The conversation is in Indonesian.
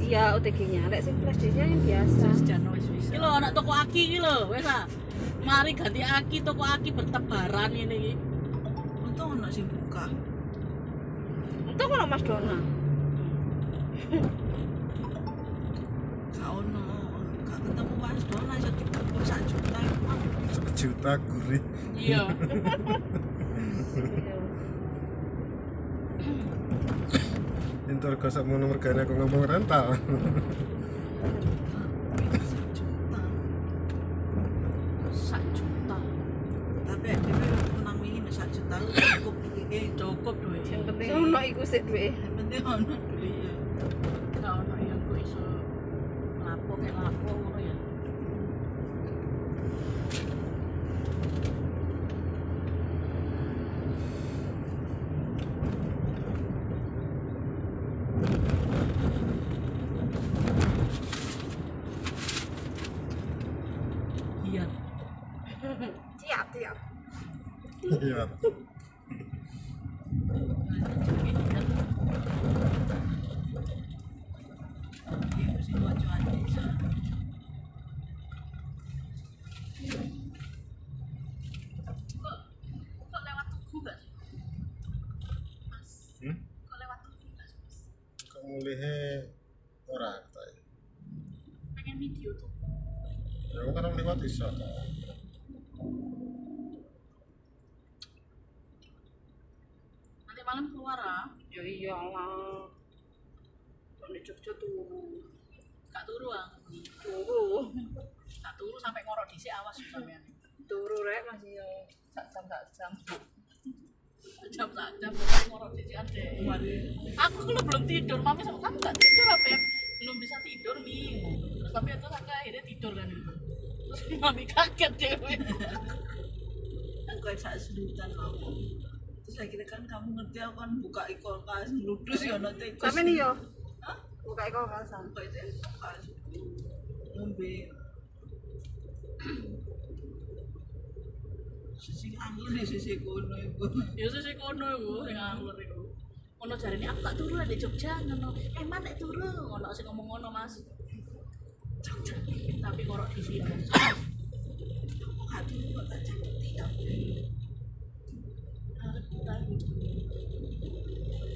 Iya, OTG-nya. Lek sing flash disk-nya yang biasa. Iki lho anak toko aki iki lho, wis ah. Mari ganti aki, toko aki bertebaran ngene iki. Untung ono sing buka. Itu kalau Mas Dona. Gak ono, gak ketemu Mas Dona iso dikepur 1 juta. 1 juta gurih. Iya. Entar gak sak mono mergane aku ngomong rental. 1 juta. 1 juta. Tapi dhewe menang wingi 1 juta cukup iki. Cukup duit. Yang penting ono iku sik duwe. Yang penting ono duit ya. Gak ono yang kok iso lapo kayak lapo ngono ya. Iya. Siap, siap. Iya. Iya mesti bocoran desa. Kok lewat tugu gak sih? Mas. Hmm? Kok lewat tugu gak sih, Mas? Kok mulihe ora ta. Pengen video tuh. Ya aku kan liwat iso. Nanti malam keluar ah. Ya iyalah. Nek Jogja turu. Gak turu ah. Turu. Tak turu sampai ngorok dhisik awas yo sampean. Turu rek masih yo sak jam. Jam pokoknya ngorok dhisik ade. Aku kalau belum tidur, mami sama kamu gak tidur apa ya? Belum bisa tidur nih. Terus tapi itu sampai akhirnya tidur kan. Terus mami kaget cewek. Aku sak sedutan aku. Terus akhirnya kan kamu ngerti aku kan buka kulkas ngludus ya ono tikus. Sampe nih yo. Hah? Buka iko kasan. Buka itu kulkas. Ngombe. Sisi anggur di sisi kono ibu. Ya sih kono iku sing angler iku. Ono jarene aku gak turu di Jogja ngono. Man nek turu ono sing ngomong ngono Mas. Jogja tapi ngorok dhisik. Aku gak turu kok tak ceketi aku.